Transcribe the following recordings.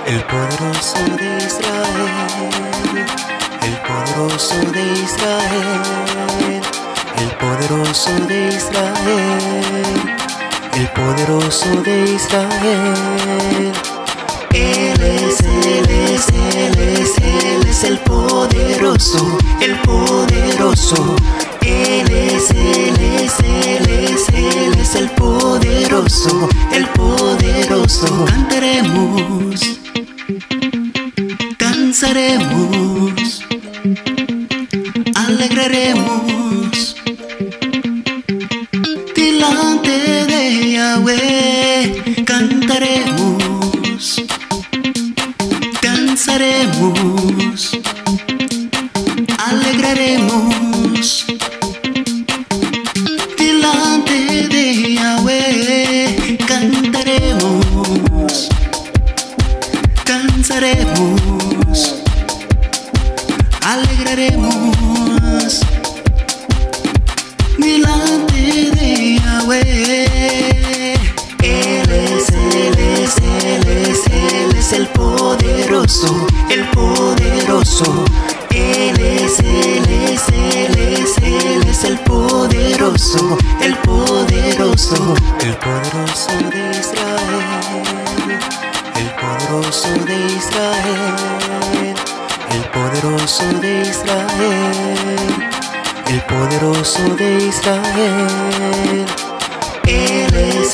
El poderoso de Israel, el poderoso de Israel, el poderoso de Israel, el poderoso de Israel. Él es el poderoso, el poderoso. Él es el poderoso, el poderoso. Cantaremos, danzaremos, alegraremos delante de Yahweh. Cantaremos, danzaremos, alegraremos delante de Yahweh. Cantaremos, danzaremos, alegraremos delante de Yahweh. Él es el poderoso, el poderoso. Él es el poderoso, el poderoso. El poderoso de Israel, el poderoso de Israel, el poderoso de Israel, el poderoso de Israel. Él es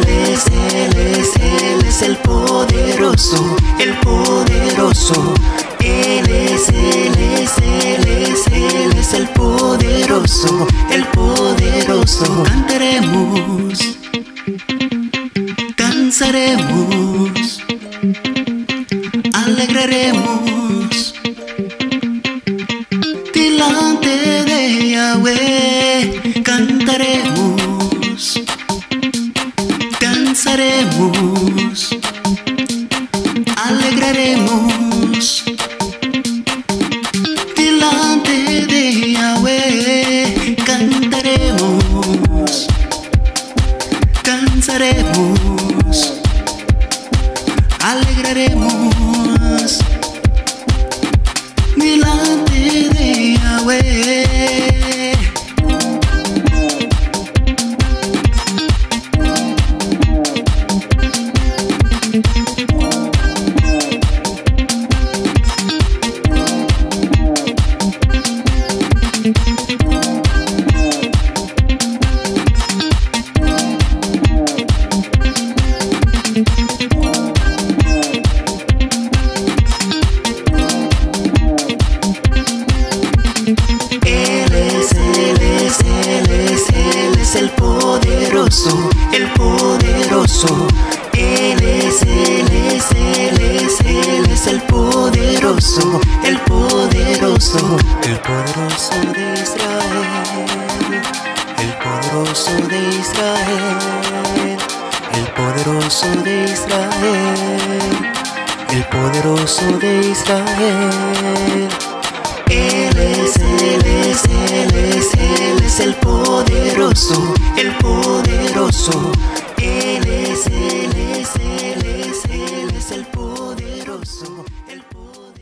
el poderoso, el poderoso. Él es el poderoso, el poderoso. Cantaremos, danzaremos, alegraremos delante de Yahweh. Cantaremos, danzaremos, alegraremos delante de Yahweh. Cantaremos, danzaremos, alegraremos delante de Yahweh. El poderoso, el poderoso. Él es el poderoso, el poderoso. El poderoso de Israel, el poderoso de Israel, el poderoso de Israel, el poderoso de Israel. Él es el poderoso, el poderoso. Él es el poderoso, el poderoso.